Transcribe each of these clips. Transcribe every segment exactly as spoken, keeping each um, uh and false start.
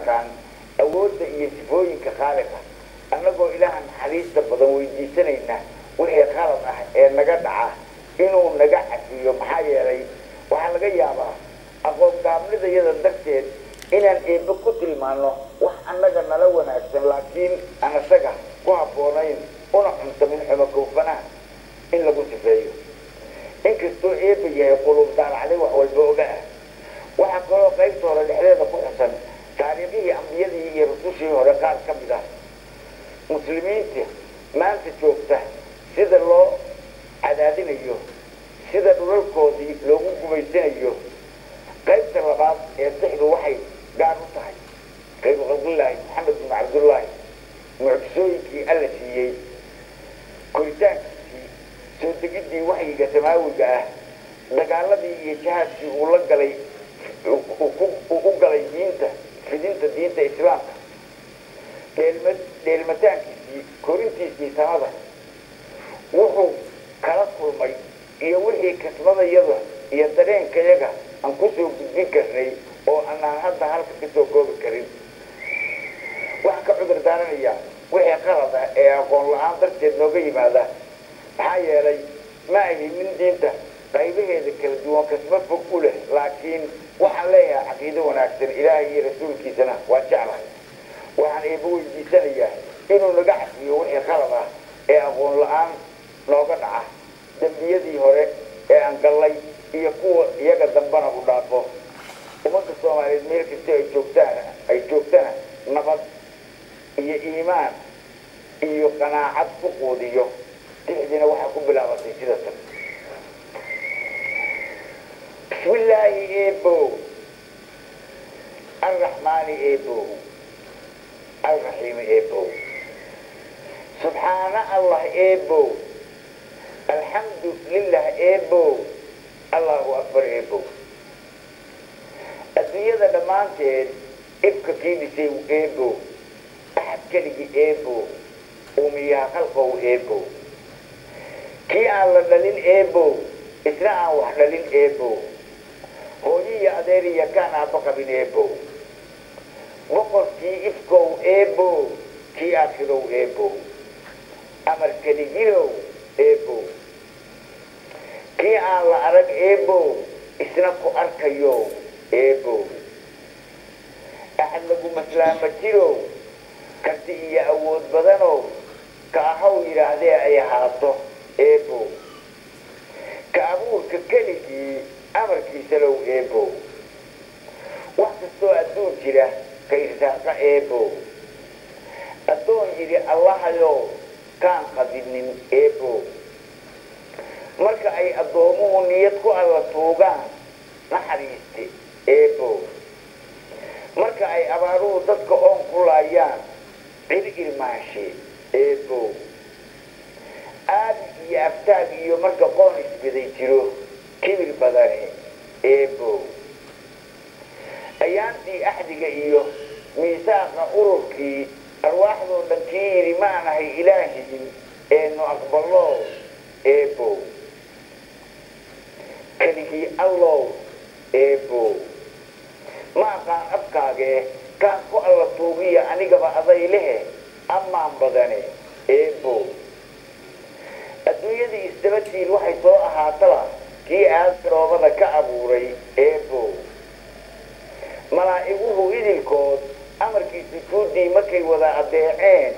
naqaan awoodda iyo sifooyinka khaaliqa annagoo ilaaha naxariista badan weydiisanayna wixii qalad ah ee naga dhaca inuu naga cafiyo maxaa yeelay waxaa laga yaabaa aqoon gaabnidayada darteed inaan eebbe ku tilmaano wax annaga nala wanaagsan laakiin aan isaga ku habboonayn una cuntamin xumo koofanaha in lagu sifeeyo inkastoo eebbe yahay qulub daalacday wax walba oga ah waxaa kaloo qaybta hore dhexdeeda ku xusan taariikhihii ambiyadii iyo rusushii hore qaar ka mid ah muslimiinta maanta joogta sida loo cadaadinayo sida dhulalkoodii loogu gumaysanayo qaybta labaad ee sixdu waxay gaar u tahay qaybu khalqillaahi maxamed bin cabdullaahi mucjisooyinkii alla siiyey koritaankiisii soo degiddii waxyiga samaawiga ah dagaaladii iyo jihaadkii uu la galay uu u galay diinta fidinta diinta islaamka dheelmataankiisii korintiisii samada wuxuu kala kulmay iyo wixii kasmadayada iyo dareenkayaga aan kusoo gudbin karnay oo anaan hadda halka kasoo koobi karin wax ka cudur daaranaya wixii qalad ah ee aqoon la-aan darteed nooga yimaada maxaa yeelay ma ahi min diinta qaybaheeda kala duwan kasma fog u leh laakiin waxaan leeyahay caqiido wanaagsan ilaahay iyo rasuulkiisana waa jeclahay waxaan eeba weydiisanayaa inuu naga cafiyo wixii qalad ah ee aqoon la-aan nooga dhaca dembiyadii hore ee aan gallay iyo kuwa iyaga dambana u dhaafo ummadda soomaaliyeed meel kasta ay joogtaan ay joogtana nabad iyo iimaan iyo qanaacad ku quudiyo dixdiina waxaa ku bilaabatay sida tan bismillaahi eebow arraxmaani eebow alraxiimi eebow subxaana allah eebow alxamdu lilah eebow allahu akbar eebow adduunyada dhammaanteed ifka kii dhisay eebow axad keligii eebow uumiyaha khalqow eebow kii aan la dhalin eebow isna aan wax dhalin eebow hooyo iyo adeer iyo kaan aabba qabin eebow boqorkii ifkow eebow kii aakhirow eebow amar keligirow eebow kii aan la arag eebow isna ku arkayo eebow axad lagu maslaama jirow karti iyo awood badanow ka ahaw yidhaahdee ay ahaato eebow ka abuurka keligii amarkiisa low eebow wax kastoo adduun jira ka irsaaqa eebow addoon yidhi allahayow kaan qadinin eebow marka ay addoomuhu niyad ku alla tuugaan naxariiste eebow marka ay abaaruhu dadka oon ku laayaan cid irmaashe eebow aadi iyo aftaag iyo marka qoon isbaday jiro kibir badane eebow ayaantii axdiga iyo miisaaqa ururkii arwaaxdoo dhan kii yidhi maanahay ilaahiin eenu aqballow eebow keligii allow eebow ma aqaan afkaagee kaan ku alla tuugiya anigaba aday lehe ammaan badane eebow adduunyadii isdabatiil waxay soo ahaataba kii aasroobada ka abuuray eebow malaa'iguhu idilkood amarkii sujuuddii markay wada adeeceen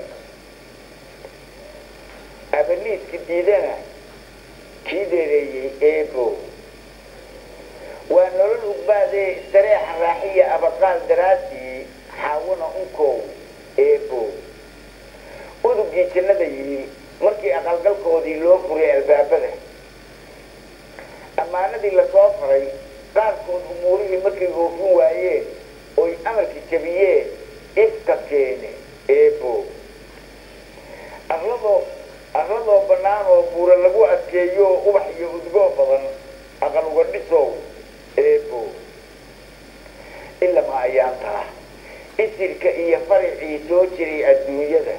abaliiska diidana kii deereeyey eebow waa nolol ugbaadee sareexa raaxiya abaqaal daraadii xaawuna unkow eebow udugii jannada yimi markii aqalgalkoodii loo furay albaabada ammaanadii lasoo faray qaarkood umuurihii markay oofin waayeen oy amarkii jabiyeen ifka keene eebow arladoo arladoo bannaan oo buura lagu adkeeyo ubax iyo udgoo badan aqal uga dhisow eebow ilama ayaan taha isirka iyo faricii soo jiray adduunyada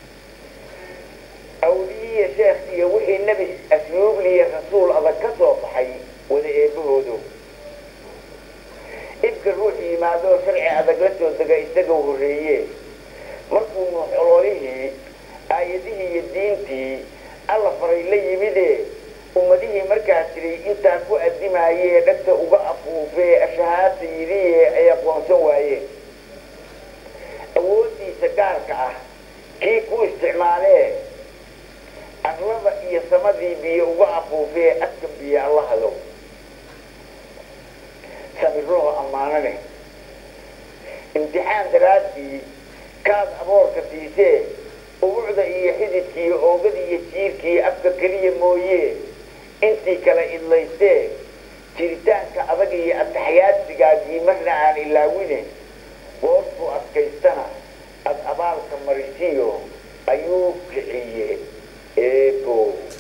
awliyiya sheekh iyo wixii nebi asluubliya rasuul adag ka soo baxay wada eebahoodo ifka ruux yimaado yimaado sharci adag la soo dega isaga horreeye markuu nuuxololihii aayadihii iyo diintii alla faray la yimidee ummadihii markaa jiray intaa ku addimaayee dhagta uga afuufee ashahaadta yidhiye ay aqoonsan waayeen awooddiisa gaarka ah kii ku isticmaalee arlada iyo samadii biyo uga afuufee adka biyo alla hadow samirroho ammaanane imtixaan daraaddii kaad aboorka siisee ubucda iyo xididkii oogada iyo jiirkii afka keliya mooyee intii kala idlaystee jiritaanka adag iyo ataxyaadsigaagii marna aan ilaawine goortuu adkaystana ad abaalka marisiyo ayuu kiciye eebo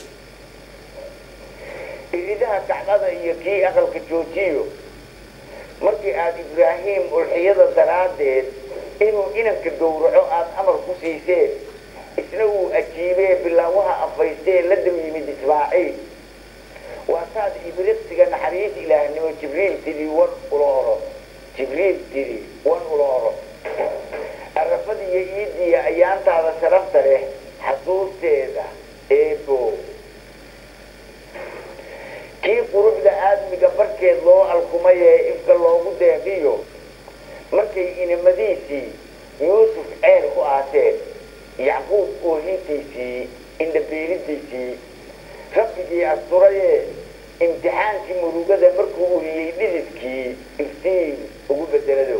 iridaha kacbada iyo kii aqalka joojiyo markii aad ibraahim ulxiyada daraaddeed inuu inanka gowraco aad amar ku siiseen isna uu ajiibee bilaawaha afaystee la dam yimid ismaaciil waa saad ibriqsiga naxariis ilaahnimo jibriil tidhi wan ula oro jibriil tidhi wan ula oro arrafadiiyo iidiya ayaantaada sharafta leh xasuusteeda eebo kii quruxda aadmiga barkeed loo alkumay ee ifka loogu deeqiyo markay inamadiisii yuusuf ceel u aateen yacquub oohintiisii indhabeelidiisii rabbigii asturayee imtixaankii murugada markuu uriyey dhididkii iftiin ugu bedeladow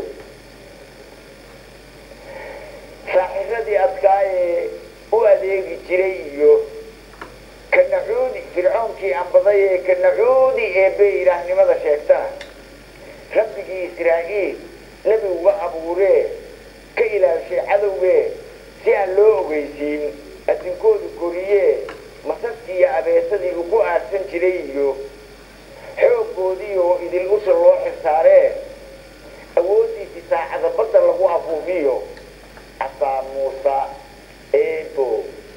saaxiradii adkaayee u adeegi jiray iyo ka nacuudi fircoonkii ambaday ee ka nacuudi eebbe ilaahnimada sheegtana rabbigii israa'iil nebi uga abuuree ka ilaashay cadowgee si aan loo ogeysiin addinkoodu koriyee masarkii iyo abeesadii ugu aadsan jiray iyo xooggoodii oo idil usha loo xilsaaree awooddiisii saacada badda lagu afuufiyo casaa muusa eebo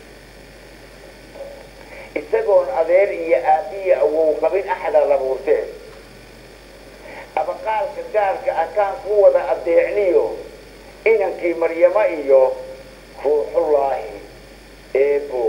isagoon adeer iyo aabbiya awow qabin axada labuurteen abaqaalka gaarka akaan ku wada adeecniyo inankii maryamo iyo ruuxullaahi eebo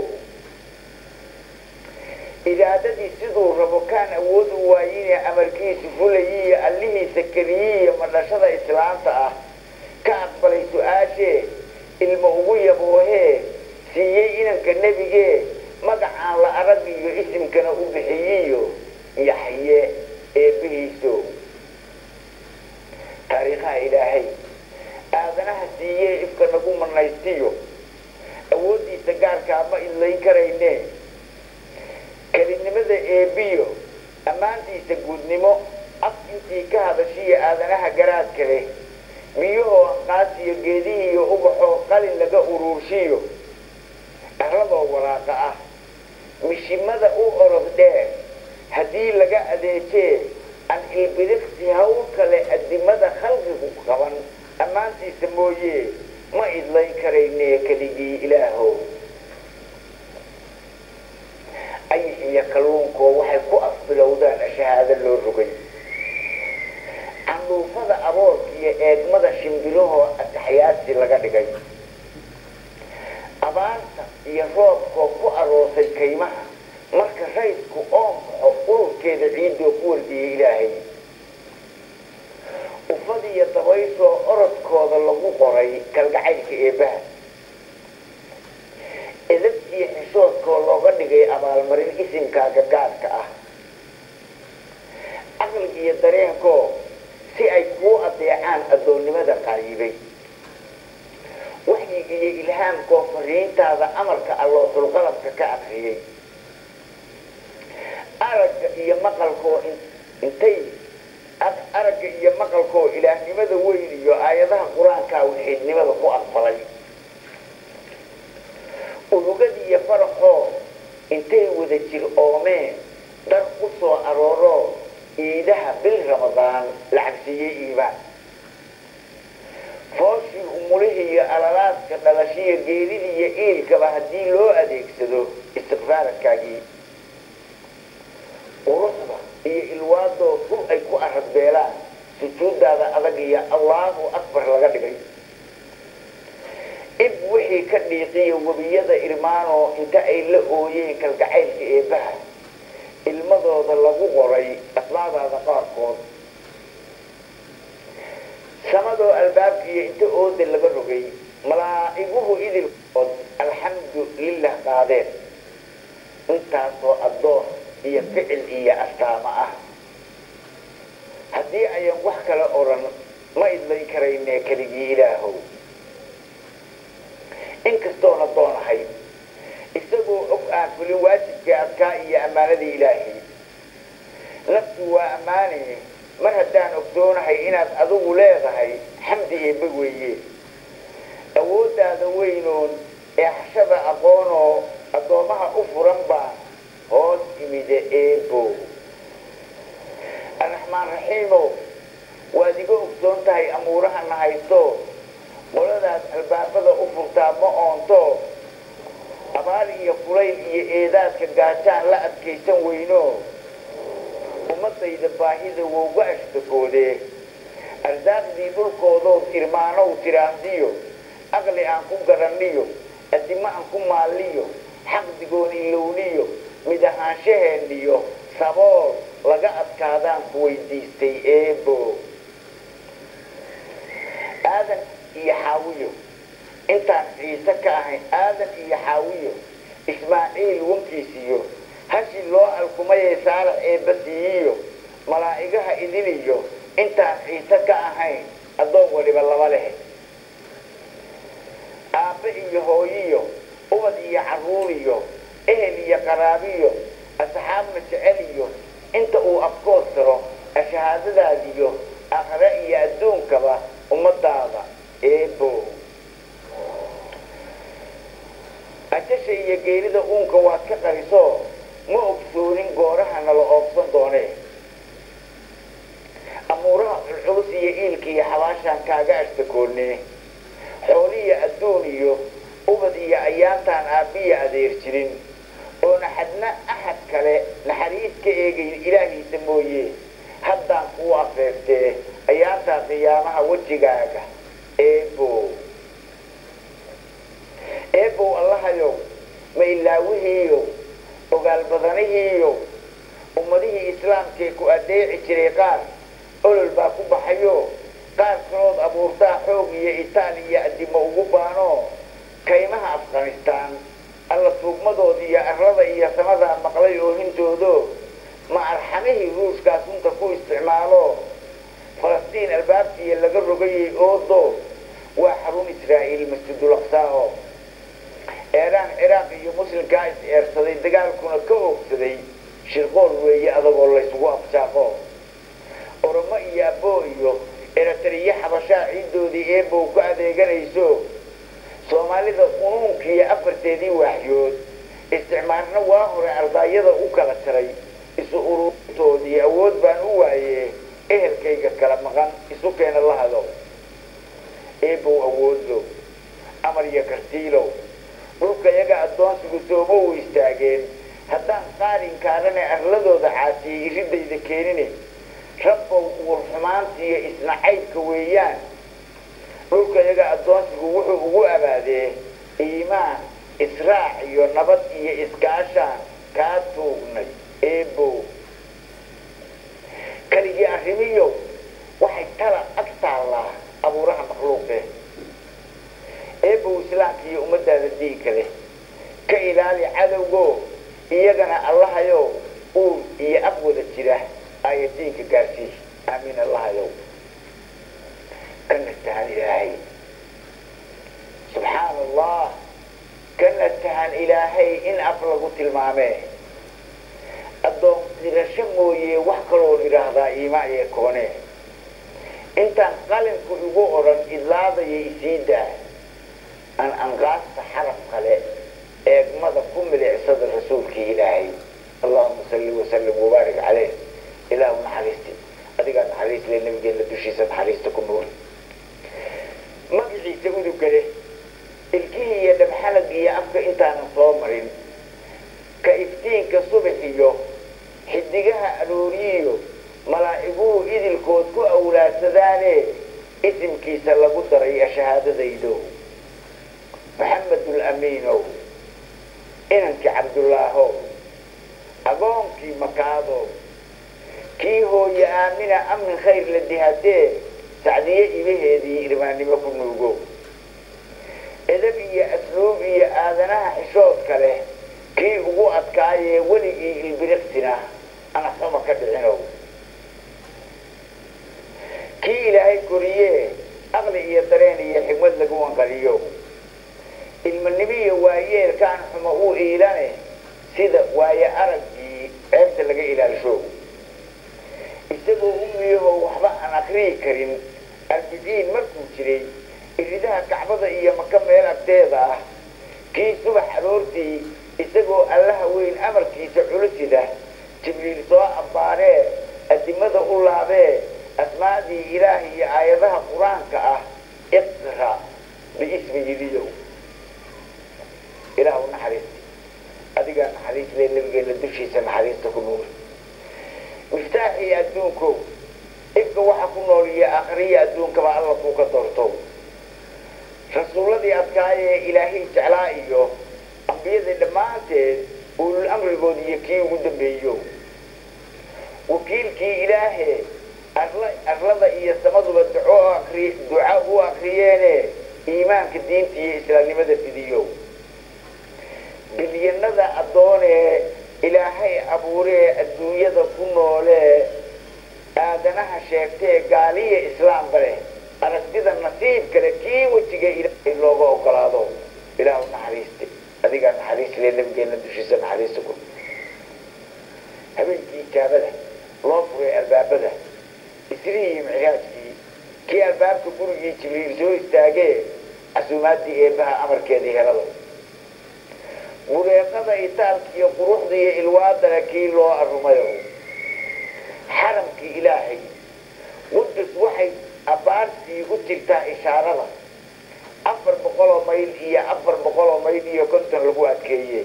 iraadadii siduu rabo kaan awood u waayine amarkiisu fulayiiyo allihiisa keliyiiyo madhashada islaamta ah ka aqbalay su-aashee ilmo ugu yaboohee siiyey inanka nebigee magacaan la arag iyo isimkana u bixiyiyo yaxye eebbihiiso taariikhaha ilaahay aadanaha siiyee ifka nagu manaystiyo awooddiisa gaarkaa ma idlayn karayne kelinimada eebbiyo ammaantiisa guudnimo af intii ka hadashiya aadanaha garaadka leh biyahoo anqaasiyo geedihiiyo ubaxoo qalin laga uruurshiyo arladoo walaaqa ah mishimada u orod dheer haddii laga adeejee an ilbiriqsi hawl kale addimada khalqigu qaban ammaantiisa mooyee ma idlayn karaynee keligii ilaahow ayix iyo kalluunkoo waxay ku afbilowdaan shahaado loo rogay canduufada aboorka iyo eegmada shimbirahoo ataxyaadsi laga dhigay abaarta iyo roobkoo ku aroosay kaymaha marka raydku oo baxo ururkeeda ciiddoo ku wardiyey ilaahay ufadiyo dabayshoo orodkooda lagu qoray kalgacaylka eebbaha edabkiyo xishoodkoo looga dhigay abaalmarin isimkaaga gaadka ah caqligiiyo dareenkoo si ay kuu adeecaan addoonnimada qaayibay waxyigiiyo ilhaamkoo fariintaada amarka alloosulqalabka ka akriyey aragga iyo maqalkoo intay aragga iyo maqalkoo ilaahnimada weyn iyo aayadaha qur-aankaa wixiidnimada ku aqbalay urugadi iyo faraxoo intay wada jir oomeen dar u soo arooro iidaha bil ramadaan la cabsiiyey iibaan fooshii umulihii iyo alalaadka dhalashiyo geeridii iyo iilkaba haddii loo adeegsado istikfaaradkaagii quruxda iyo ilwaadoo rur ay ku aragbeelaan sujuud awooddaada adag iyo allaahu akbar laga dhigay ib wixii ka dhiiqiyo webiyada irmaanoo inta ay la ooyeen kalgacaylka eebbaha ilmadooda lagu qoray asmaadaada qaarkood samadoo albaabkiiyo inta ooda laga rogay malaa'iguhu idilkood alxamdu lilah qaadeen intaasoo addoon iyo ficil iyo astaamo ah haddii ayan wax kale odhan ma idlayn karayne keligii ilaahow inkastoona doonahay isagoo og aan fulin waajibka adkaa iyo ammaanadii ilaahay naftu waa ammaanaye mar haddaan ogsoonahay inaad adigu leedahay xamdi eebba weeye awooddaada weynoon ee xashada aqoonoo addoommaha u furan baa hoos imide eebbo arraxmaan raxiimow waad iga ogsoon tahay amuurahana haysto qoladaas albaabada u furtaa ma oonto abaar iyo kulayl iyo eedaadka gaajaan la adkaysan weyno ummadayda baahida wowga ashtakoodee arsaaqdii dhulkoodood irmaanow tiraahdiyo aqli aan ku garanniyo addimo aan ku maalliyo xaqdigoon ilowniyo mid ahaanshaheeniyo sabool laga adkaadaan ku weydiistay eebbo aadan iyo xaawiyo intaan ciise ka ahayn aadan iyo xaawiyo ismaaciil wankiisiyo hashi loo alkumayay saalax eebba siiyiyo malaa'igaha idiniyo intaan ciise ka ahayn addoon waliba laba leh aabbe iyo hooyiyo ubad iyo carruuriyo ehel iyo qaraabiyo asxaabna jeceliyo inta uu afkood tiro ashahaadadaadiyo aakhare iyo adduunkaba ummadaada eebbo ajasha iyo geerida uunka waad ka qariso ma ogsoonin goorahana la oobsan doonee amuuraha culculus iyo iilka iyo xabaashaan kaaga ashtakoonnee xooliya adduun iyo ubad iyo ayaantaan aabbiya adeer jirin oona xadna axad kale naxariis ka eegayn ilaahiisa mooye haddaan kuu afeeftee ayaantaa qiyaamaha wejigaaga eebbow eebbow allahayow ma ilaawihiiyo ogaal badanihiiyo ummadihii islaamkee ku adeeci jiray qaar olol baa ku baxayo qaar kalood abuurtaa xoog iyo itaaliya addimo ugu baanoo kaymaha afghanistaan alla tuugmadooda iyo arlada iyo samadaa maqlay oohintoodo ma arxamihii ruushkaas unta ku isticmaalo falastiin albaabkiiya laga rogayay oodo waa xarun israa'iil masjidul aqsaaho eeraan ciraaq iyo muslimkaa is eersaday dagaalkuna ka oogsaday shirqool weeye adagoo laysugu afjaaqo oromo iyo aboo iyo eritariya xabashaa ciiddoodii eebbow ku adeeganayso soomaalida unuunkiiyo afarteedii waaxyood isticmaalna waa hore ardaayada u kala jaray isu ururintoodii awood baan u waayee ehelkayga kala maqan isu keena la hado eebbow awoodo amar iyo kartiilow dhulka yaga addoonsigu sooma u istaageen haddaan qaarinkaadane arladooda caasiyey iridayda keenine rabbow uur xumaantiiyo isnacaydka weeyaan dhulka yaga addoonsigu wuxuu ugu abaadee iimaan israac iyo nabad iyo iskaashaan kaa tuugnay eebbow keligii arrimiyow waxay tala ag taallaa abuuraha makhluuqe eebbow islaamka iyo ummadaada diinka leh ka ilaali cadowgo iyagana allahayow uur iyo af wada jira aya diinka gaarsii aamiin allahayow ka nastahan ilaahay subxaan allah ka nastahan ilaahay in af lagu tilmaamee addoon dirasho mooye wax kaloo idhaahdaa iima iyo koone intaan qalinku igu odhan idlaadaya isiidaa an anqaasta xaraf kale eegmada ku milicsada rasuulkii ilaahay allahuma salli wasallim wabaarik caleyh ilaahu naxariisti adigaa naxariis le nabigeenna dushiisa naxariista ku nuuri magaciisa udugga leh ilkihii iyo dhabxalag iyo afka intaanan soo marin ka iftiinka subax iyo xidigaha arooriyiyo malaa'iguhu idilkood ku awlaad isweydaarsadane isimkiisa lagu daray shahaadadaydo maxamedul amiinow inankii cabdullaahow agoonkii makaado kii hooye aamina amin khayr la dihadee sacdiye ibaheedii irmaannimo ku nuugo edab iyo asluub iyo aadanaha xishoodka leh kii ugu adkaayee weligii ilbiriqsina ana xuma ka dhicinow kii ilaahay koriyee aqli iyo dareen iyo xigmad lagu wanqaliyo ilmanimiyo waayeelkaan xuma uu iilane sida waaye araggii ceebta laga ilaalisho isagoo umiyaho waxba aan akriyi karin albidiin markuu jiray iridaha kacbada iyo maka meel agteeda ah kii subax aroortii isagoo allaha weyn amarkiisa culusida jibriil soo abbaaree adimada u laabee asmaadii ilaah iyo aayadaha qur-aanka ah iqra biismi yiliyow ilaah u naxariisti adigaa naxariis lee nabigeena dushiisa naxariista ku nuur miftaaxii adduunkow ifka waxa ku nool iyo aakhiriya adduunkaba alla kuu ka doorto rasuulladii adkaayee ilaahay jeclaa iyo ambiyadii dhammaanteed ulul amrigood iyo kii ugu dambeeyo wakiilkii ilaahe arlada iyo samaduba duca u akriyeene iimaanka diinta iyo islaamnimada fidiyo bilyanada addoonee ilaahay abuuree adduunyada ku noolee aadanaha sheegtee gaaliya islaamba leh aragtida nasiib kale kii wejiga ilaahay looga ogolaado ilaah u naxariiste adigaa naxariis lee nabigeena dushiisa naxariista ku habeenkii ijaabada loo furay albaabada isrihii micraajkii kii albaabka gurigii jibriil soo istaagee casuumaadii eebbaha amarkeedii helada bureeqada itaalka iyo quruxda iyo ilwaadana kii loo arumayo xaramkii ilaahay qudus waxay abbaartii u jirtaa ishaarada afar boqoloo mayl iyo afar boqoloo mayl iyo konton lagu adkeeye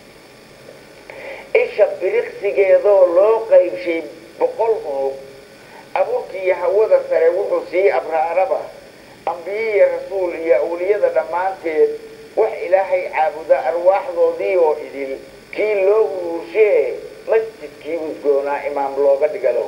isha biriqsigeedoo loo qaybshay boqol unug abuurkii iyo hawada sare wuxuu sii abraaraba ambiye iyo rasuul iyo awliyada dhammaanteed wax ilaahay caabuda arwaaxdoodii oo idil kii loo uruushee masjidkii udgoonaa imaam looga dhigalow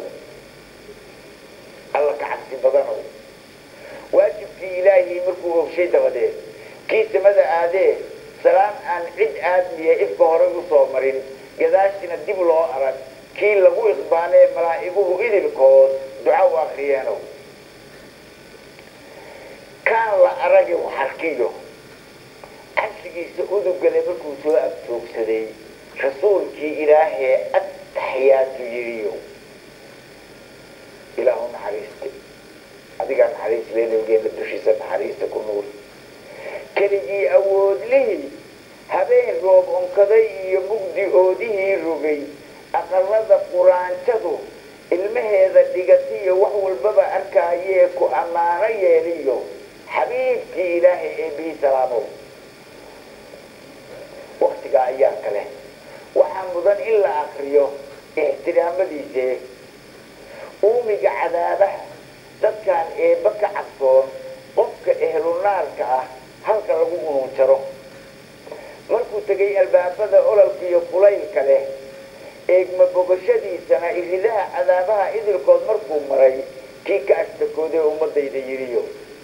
alla ka cabsi badanow waajibkii ilaahii markuu ogshay dabadeed kii samada aadee salaan aan cid aadmiya ifka horay u soo marin gadaashina dib loo arag kii lagu iqbaanee malaa'iguhu idilkood duca u akriyeenow kaan la aragi waxarkiyo cabsigiisa udugale markuu soo abtoogsaday rasuulkii ilaahee ataxiyaatu yiriyo ilaahu naxariiste adigaa naxariis lee nabigeena dushiisa naxariista ku nuur keligii awoodlihii habeen roob onkaday iyo mugdi oodihii rogay aqalada quraanjadu ilmaheeda dhigatiyo wax walbaba arkaayee ku ammaano yeeliyo xabiibkii ilaahay eebihi salaamow waktiga ayaa kale waxaa mudan in la akriyo ixtiraamadiise uumiga cadaabaha dadkaan eebba ka cabsoon qofka ehlunaarka ah halka lagu unuunjaro markuu tegay albaabada ololka iyo kulaylka leh eegma bogashadiisana iridaha cadaabaha idilkood markuu maray kii ka ashtakoodee ummadayda yiriyo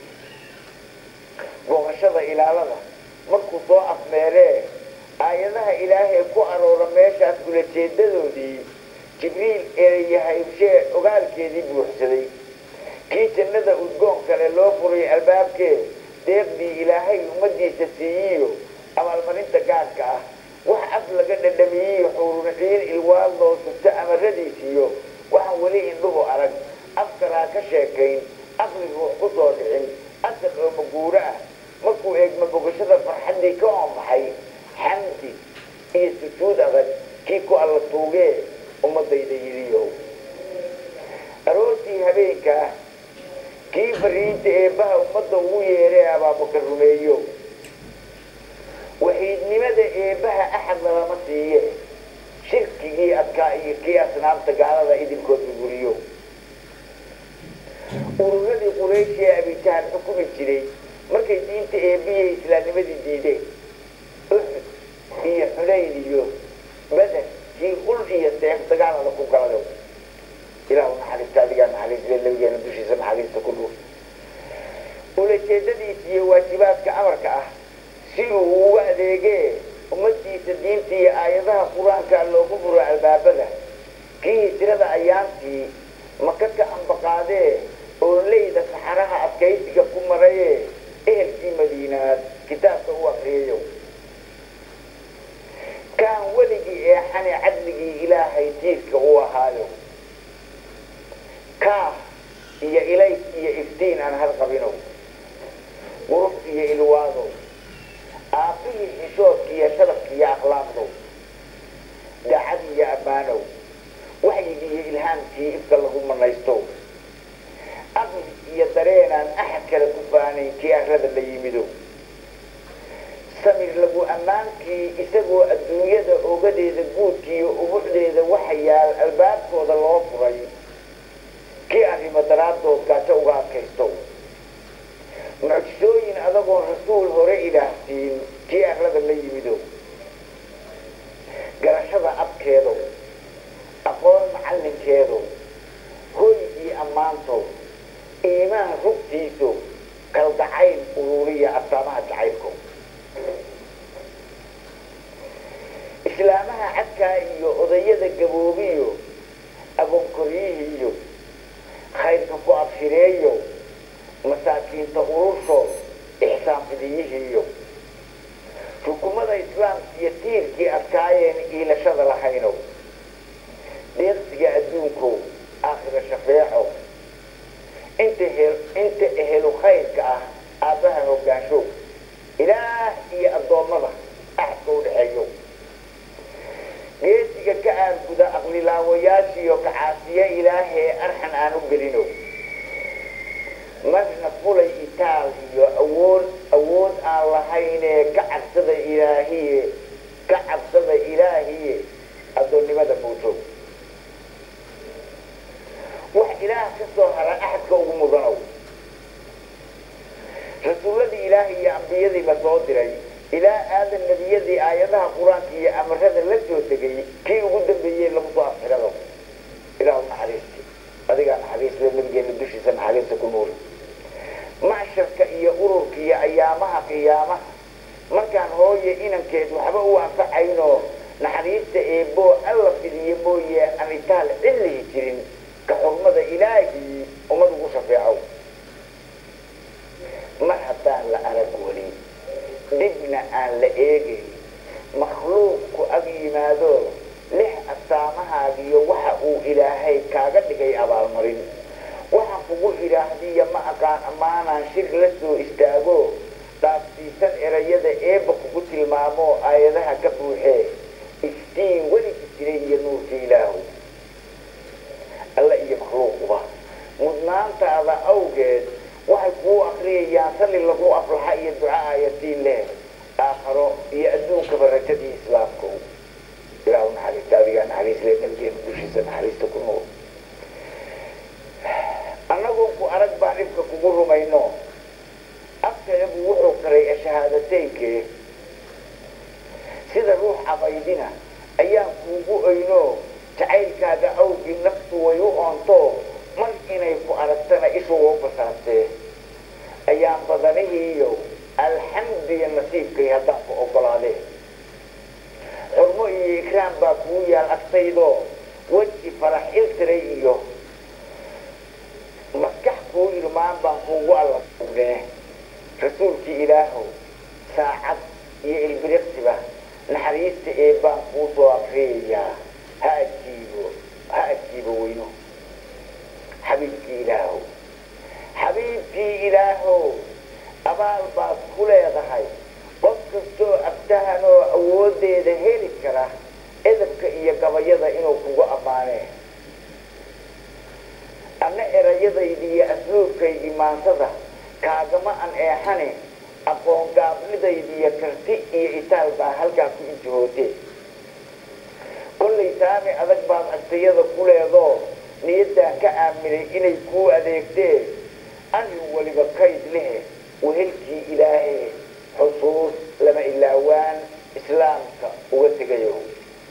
booqashada ilaalada markuu soo afmeeree aayadaha ilaahay ku aroora meeshaas ulajeedadoodii jibriil eeyahaybshee ogaalkeedii buuxsaday kii jannada udgoon kale loo furay albaabkee deeqdii ilaahay ummadiisa siiyiyo abaalmarinta gaadhka ah wax af laga dhadhamiyiyo xuurunxiin ilwaal loo sugto amaradiisiyo waxaan weli indhuhu arag afkaraa ka sheekayn aqli ruux ku soo dhicin asal oo maguuro ah markuu eegma bogashada farxaddii ka oonbaxay xamdi iyo sujuud adag kii ku alla tuugee ummadayda yiriyo aroortii habeenka ah kii fariinta eebbaha ummadda ugu yeeree abaabakar rumeeyo waxiidnimada eebbaha axad lalama siiye shirkigii adkaa iyo kii asnaamta gaalada idinkood buguriyo ururadii quraysh ee abijahan xukumi jiray markay diinta eebiyey islaamnimadii diideen uxud iyo xunayn iyo badan kii ul iyo seef dagaalada ku galado ilaahu naxariista adigaa naxariisle labigeena dushiisa naxariista ku dhuuf ulajeedadiisa iyo waajibaadka amarka ah si uu ugu adeegee ummadiisa diinta iyo aayadaha qur-aanka loogu furo albaabada kii hijrada ayaantii maka ka ambaqaadee oo leyda saxaraha adkaysiga ku marayee ehelkii madiinaad kitaabka u akriyayo kaan weligii eexane cadligii ilaahay tiirka u ahaayo kaaf iyo ilays iyo iftiin aan harqabinow qurux iyo ilwaadow aabihii xishoodka iyo sharafka iyo akhlaaqdow dacad iyo ammaanow waxyigii iyo ilhaamkii ifka lagu manaystow aqli iyo dareenaan axad kale ku faanayn kii arrada la yimidow samir lagu ammaankii isagoo adduunyada ogadeeda guudkiiyo ubuxdeeda waxa yaal albaabkooda loo furay kii arrimo daraaddood gaajo uga adkaystow mucjisooyin adagoon rasuul hore ilaahsiin kii arrada la yimidow garashada abkeedow aqoon macallinkeedow hoy iyo ammaantow iimaan rugtiiso kalgacayl ururiya astaamaha jacaylkow islaamaha cadkaa iyo odayada gaboobiyo agoonkoryihiiyo khayrka ku abshireeyo masaakiinta urursho ixsaan fidiyihiiyo xukumada islaamka iyo tiirkii adkaayeen iilashada lahaynow deeqsiga adduunkow aakhira shafeeco inta inta ehelu khayrka ah aabbaha hoggaanshow ilaah iyo addoommada axadka u dhexeeyo geesiga ka aarguda aqlilaawayaashiyo kacaasiye ilaahee arxan aan u gelino marna fulay itaal iyo awood awood aan lahaynee ka cabsada ilaahiye ka cabsada ilaahiye addoonnimada muuto wax ilaah ka soo hara axadka ugu mudanow rasuulladii ilaahi iyo ambiyadii la soo diray ilaa aadan nebiyadii aayadaha qur-aanka iyo amarada la soo degay kii ugu dambeeyey lagu soo afxirado ilaahu naxariisti adigaa naxariisle nabigeena dushiisa naxariista ku nuuri macsharka iyo ururka iyo ayaamaha qiyaamaha markaan hooye inankeed waxba u anfacaynoo naxariista eeboo alla fidiye mooye aan itaal cillihi jirin ka xurmada ilaahii ummad ugu shafeecow mar haddaan la arag weli dibna aan la eegayn makhluuqku ag yimaado lix astaamahaagiyo waxa uu ilaahay kaaga dhigay abaalmarin waxaan kugu idhaahdiya ma aqaan ammaanaan shir la soo istaago dhaafsiisan erayada eebba kugu tilmaamoo aayadaha ka buuxee iftiin weligi jiray iyo nuurka ilaahu alla iyo makhluuquba mudnaantaada awgeed waxay kuu akriyayaan salli lagu aflaxa iyo duca aayatiin leh aakharo iyo adduunkaba rajadii islaamku ilaahu naxariista adigaa naxariisle nabigeena dushiisa naxariista ku nool annagoo ku arag baan dhibka kugu rumayno afkayagu wuxuu qaray shahaadateynke sida ruux cabaydina ayaan kuugu oyno jacaylkaaga awgii naftu way u oonto mar inay ku aragtana ishu u basaartee ayaan badanihiiyo alxamdiya nasiibkay haddaan ku ogolaadee xurmo iyo ikraam baa kuu yaal agtaydoo weji farax iltiray iyo maskax kuu irmaan baan kuugu alla sugnee rasuulkii ilaahow saacad iyo ilbiriqsiba naxariista eebbaan kuu soo akriyayaa ha ajiibo ha ajiibo weyno xabiibkii ilaahow xabiibkii ilaahow abaal baad ku leedahay qof kastoo abtahanoo awooddeeda heli kara edabka iyo gabayada inuu kugu ammaanee anna erayadaydi iyo asluubkaydii maansada kaagama an eexane aqoon gaabnidaydi iyo karti iyo itaal baa halkaa ku intihootee kollay saami adag baad agtayada ku leedoo niyaddaan ka aaminay inay kuu adeegtee أن ولب كيد له وهلكي إلهي حصوص لما إلاوان إسلامك وغتقيهم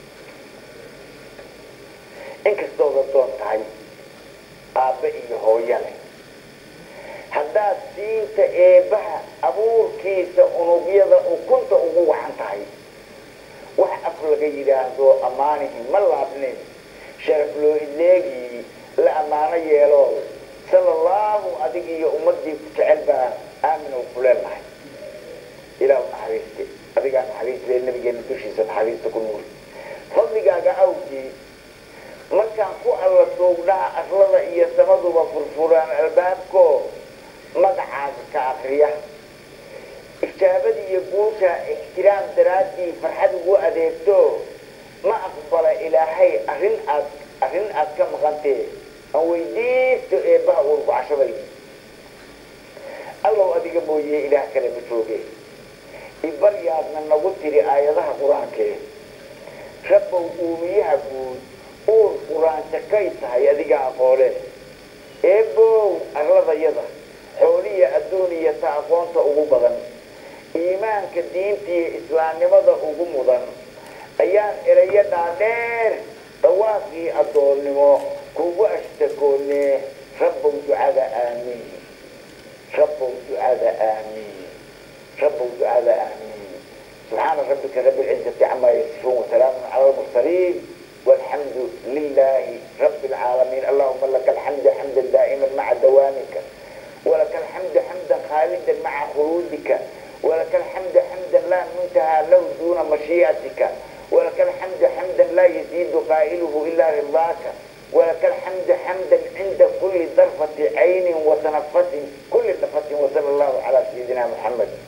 إنك استوضبتون تهي آبئي هو يلي haddaad diinta eebbaha abuurkiisa unugyada u kunta ugu waxan tahay wax af laga yidhaahdo ammaanihi ma laabnin sharaf loo ileegii la ammaano yeelo sala allahu adig iyo ummadii ku jecel baa aamin oo ku leenahay ilaahu naxariiste adigaa naxariiste nabigeena dushiisa naxariista ku nuuri fadligaaga awgii markaan ku alla soognaa arlada iyo samaduba furfuraan albaabko magacaaga ka akriya ijaabadii iyo guusha ixtiraam daraadii farxad ugu adeegto ma aqbala ilaahay arrin aad arrin aad ka maqantee aan weydiisto eebbaha uurgacashaday allow adiga mooye ilaah kale ma jooge ibaryaadna nagu tiri aayadaha qur-aankee rabbow uumiyaha guud uur qur-aanka kay tahay adiga aqoole eebow arladayada xooliya adduuniya ta aqoonta ugu badan iimaanka diintiiyo islaamnimada ugu mudan ayaan erayo dhaadheer dhawaaqii addoonnimo kugu ashtakoonee rabbow ducada aamiin rabbow ducada aamiin rabbow ducada aamiin subxaana rabbika rabbi lcizati camaa yasifuun wasalaamun cala almursaliin والحمد لله رب العالمين اللهم لك الحمد حمدا دائما مع دوامك ولك الحمد حمدا خالدا مع خلودك ولك الحمد حمدا لا منتهى له دون مشيئتك ولك الحمد حمدا لا يزيد قائله إلا رضاك ولك الحمد حمدا عند كل ضرفة عين وتنفس كل نفس وصلى الله على سيدنا محمد